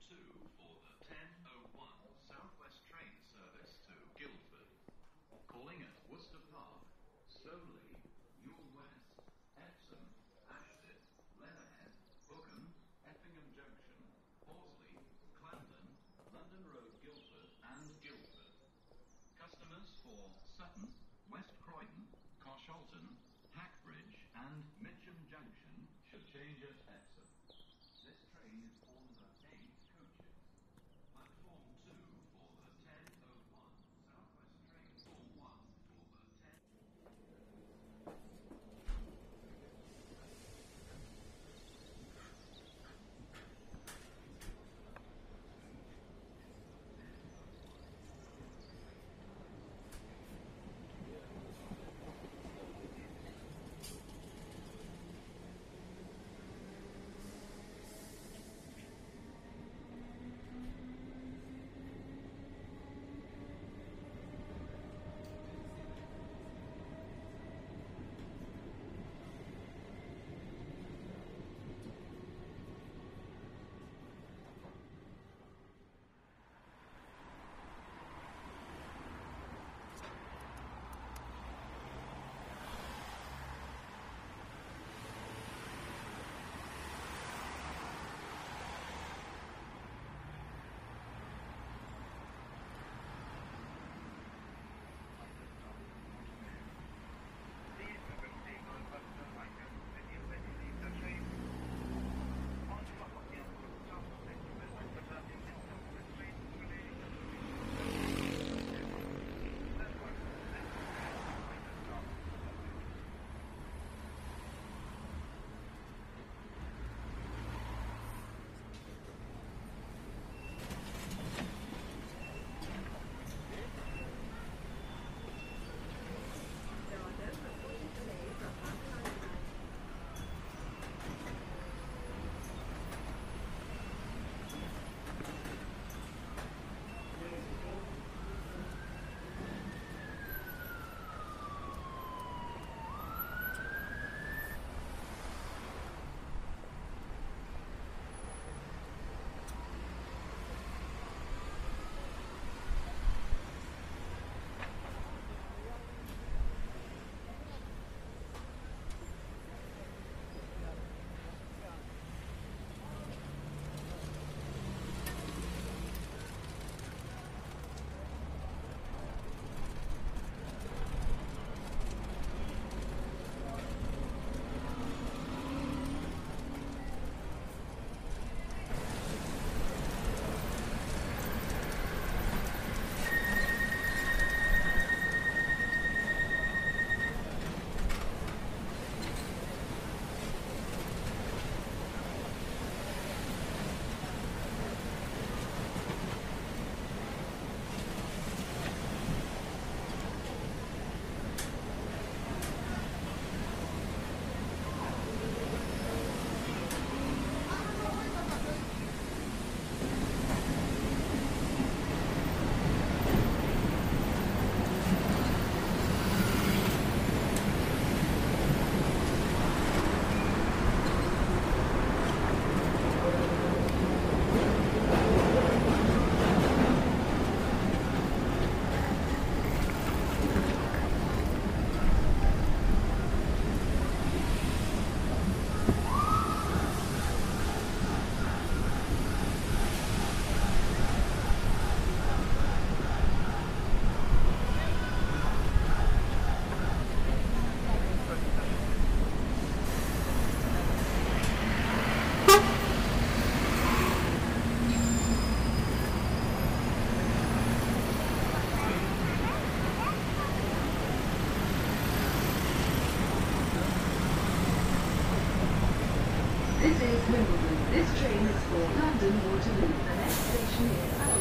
2 for the 10:01 Southwest train service to Guildford. Calling at Worcester Park, Stoley, Ewell West, Epsom, Ashdit, Leatherhead, Bookham, Effingham Junction, Horsley, Clarendon, London Road, Guildford and Guildford. Customers for Sutton, West Croydon, Carshalton, Hackbridge and Mitcham Junction should change at Epsom. This train is on the 8 coaches. Platform 2 for the 10:01 Southwest train. Platform 1 for the 10. This is Wimbledon. This train is for London Waterloo. The next station is